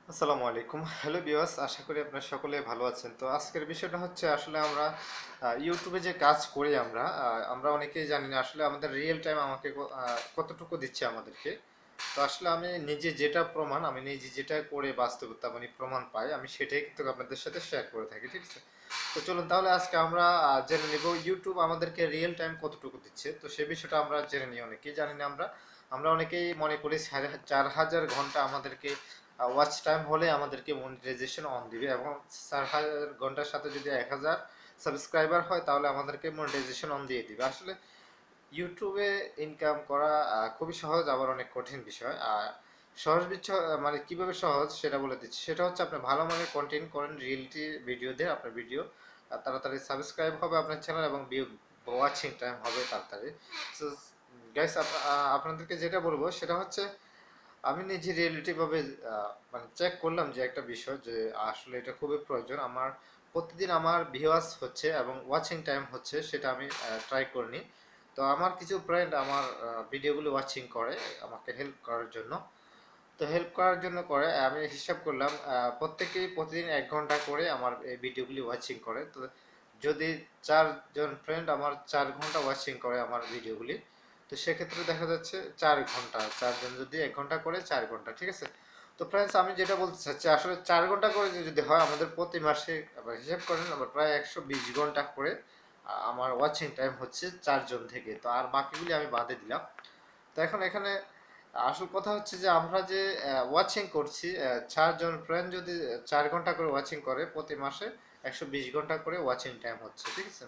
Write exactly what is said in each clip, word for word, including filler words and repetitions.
আসসালামু আলাইকুম। Hello viewers, আশা করি আপনারা সকলে ভালো আছেন। তো আজকের বিষয়টা হচ্ছে আসলে আমরা আহ, ইউটিউবে যে কাজ করি আমরা আহ, আমরা অনেকেই জানি না আসলে আমাদের রিয়েল টাইম আমাকে ক- আহ, কতটুকু দিচ্ছে আমাদেরকে। তো আসলে আমি নিজে যেটা প্রমাণ আমি নিজে যেটা করে বাস্তবতা মানে প্রমাণ পাই আমি সেটাই কিন্তু আপনাদের সাথে শেয়ার করে থাকি, ঠিক আছে? তো চলুন তাহলে আজকে আমরা আহ, জেনে নেব ইউটিউব আমাদেরকে রিয়েল টাইম কতটুকু দিচ্ছে। তো সে বিষয়টা আমরা জেনে নিই। অনেকেই জানি না আমরা আমরা অনেকেই মনে করি চার চার হাজার ঘন্টা আমাদেরকে ওয়াচ টাইম হলে আমাদেরকে মনিটাইজেশন অন দিবে, এবং চার হাজার ঘন্টার সাথে যদি এক হাজার সাবস্ক্রাইবার হয় তাহলে আমাদেরকে মনিটাইজেশন অন দিয়ে দিবে। আসলে ইউটিউবে ইনকাম করা আহ, খুবই সহজ, আবার অনেক কঠিন বিষয়। আর সহজ বিষয় মানে কিভাবে সহজ সেটা বলে দিচ্ছি। সেটা হচ্ছে আপনি ভালো মানের কন্টেন্ট করেন, রিয়েলিটি ভিডিও দিয়ে আপনার ভিডিও তাড়াতাড়ি সাবস্ক্রাইব হবে আপনার চ্যানেল, এবং ওয়াচিং টাইম হবে তাড়াতাড়ি। তো গাইস, আপনাদেরকে যেটা বলবো সেটা হচ্ছে আমি নিজে রিয়েলিটি ভাবে আহ, মানে চেক করলাম যে একটা বিষয় যে আসলে এটা খুবই প্রয়োজন আমার। প্রতিদিন আমার ভিউয়ার্স হচ্ছে এবং ওয়াচিং টাইম হচ্ছে সেটা আমি ট্রাই করিনি। তো আমার কিছু ফ্রেন্ড আমার ভিডিওগুলো ওয়াচিং করে আমাকে হেল্প করার জন্য। তো হেল্প করার জন্য করে আমি হিসাব করলাম আহ, প্রত্যেকেই প্রতিদিন এক ঘন্টা করে আমার এই ভিডিওগুলি ওয়াচিং করে। তো যদি চারজন ফ্রেন্ড আমার চার ঘন্টা ওয়াচিং করে আমার ভিডিওগুলি, তো সেক্ষেত্রে দেখা যাচ্ছে চার ঘন্টা, চারজন যদি এক ঘন্টা করে চার ঘন্টা, ঠিক আছে? তো ফ্রেন্ডস, আমি যেটা বলতে চাচ্ছি আসলে চার ঘন্টা করে যদি হয় আমাদের প্রতি মাসে আবার হিসাব করেন আবার প্রায় একশো বিশ ঘন্টা করে আহ, আমার ওয়াচিং টাইম হচ্ছে চারজন থেকে। তো আর বাকিগুলি আমি বাদে দিলাম। তো এখন এখানে আসল কথা হচ্ছে যে আমরা যে ওয়াচিং করছি, আহ, চারজন ফ্রেন্ড যদি চার ঘন্টা করে ওয়াচিং করে প্রতি মাসে একশো বিশ ঘন্টা করে ওয়াচিং টাইম হচ্ছে, ঠিক আছে?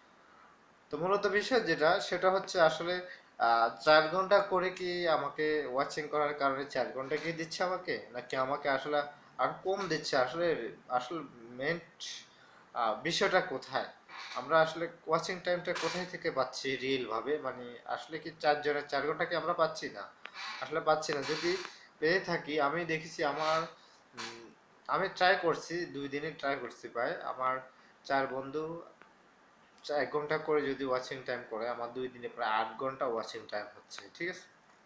তো মূলত বিষয় যেটা সেটা হচ্ছে আসলে আহ, চার ঘন্টা করে কি আমাকে ওয়াচিং করার কারণে চার ঘন্টা কি দিচ্ছে আমাকে, নাকি আমাকে আসলে আর কম দিচ্ছে? আসলে আসলে মেন বিষয়টা কোথায়? আমরা আসলে ওয়াচিং টাইমটা কোথায় থেকে পাচ্ছি রিয়েল ভাবে, মানে আসলে কি চারজনের চার ঘন্টা কি আমরা পাচ্ছি না? আসলে পাচ্ছি না। যদি পেয়ে থাকি, আমি দেখেছি আমার উম, আমি ট্রাই করছি, দুই দিনে ট্রাই করছি প্রায় আমার চার বন্ধু এক ঘন্টা করে যদি ওয়াচিং টাইম করে আমার দুই দিনে প্রায় আট ঘন্টা ওয়াচিং টাইম হচ্ছে, ঠিক আছে?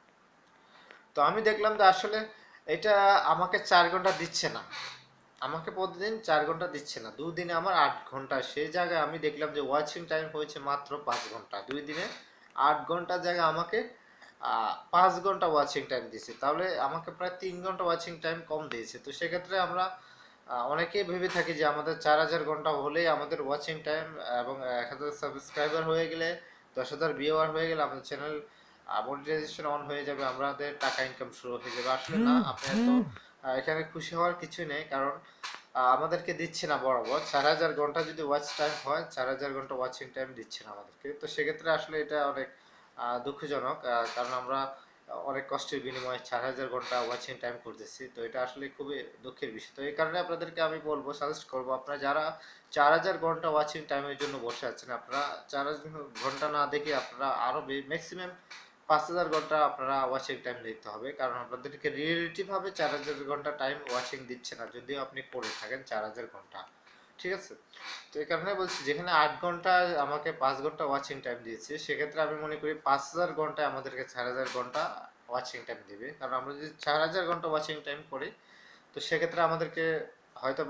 তো আমি দেখলাম যে আসলে এটা আমাকে চার ঘন্টা দিচ্ছে না, আমাকে প্রতিদিন চার ঘন্টা দিচ্ছে না, দুদিনে আমার আট ঘন্টা। সেই জায়গায় আমি দেখলাম যে ওয়াচিং টাইম হয়েছে মাত্র পাঁচ ঘন্টা। দুই দিনে আট ঘন্টার জায়গায় আমাকে আহ, পাঁচ ঘন্টা ওয়াচিং টাইম দিয়েছে, তাহলে আমাকে প্রায় তিন ঘন্টা ওয়াচিং টাইম কম দিয়েছে। তো সেক্ষেত্রে আমরা আহ, অনেকেই ভেবে থাকি যে আমাদের চার হাজার ঘন্টা হলেই আমাদের ওয়াচিং টাইম এবং এক হাজার সাবস্ক্রাইবার হয়ে গেলে, দশ হাজার ভিউয়ার হয়ে গেলে আমাদের চ্যানেল মনিটাইজেশন অন হয়ে যাবে, আমাদের টাকা ইনকাম শুরু হয়ে যাবে। আসলে না, আপনি এত আহ, এখানে খুশি হওয়ার কিছু নেই, কারণ আহ, আমাদেরকে দিচ্ছে না বরাবর। চার হাজার ঘন্টা যদি ওয়াচ টাইম হয়, চার হাজার ঘন্টা ওয়াচিং টাইম দিচ্ছে না আমাদেরকে। তো সেক্ষেত্রে আসলে এটা অনেক আহ, দুঃখজনক, আহ, কারণ আমরা অনেক কষ্টের বিনিময়ে চার হাজার ঘন্টা ওয়াচিং টাইম করতেছি। তো এটা আসলে খুবই দুঃখের বিষয়। তো এই কারণে আপনাদেরকে আমি বলবো, সাজেস্ট করবো, আপনারা যারা চার হাজার ঘন্টা ওয়াচিং টাইমের জন্য বসে আছেন, আপনারা চার হাজার ঘন্টা না দেখে আপনারা আরও ম্যাক্সিমাম পাঁচ হাজার ঘন্টা আপনারা ওয়াচিং টাইম দিতে হবে, কারণ আপনাদেরকে রিয়েলিটিভাবে চার হাজার ঘন্টা টাইম ওয়াচিং দিচ্ছে না যদিও আপনি করে থাকেন চার হাজার ঘন্টা, ঠিক আছে? তো এই কারণে বলছি, যেখানে আট ঘন্টা আমাকে পাঁচ ঘন্টা ওয়াচিং টাইম দিয়েছে, সেক্ষেত্রে আমি মনে করি পাঁচ হাজার ঘন্টায় আমাদেরকে চার হাজার ঘন্টা ওয়াচিং টাইম দিবে। কারণ আমরা যদি চার হাজার ঘন্টা ওয়াচিং টাইম করি, তো সেক্ষেত্রে আমাদেরকে হয়তো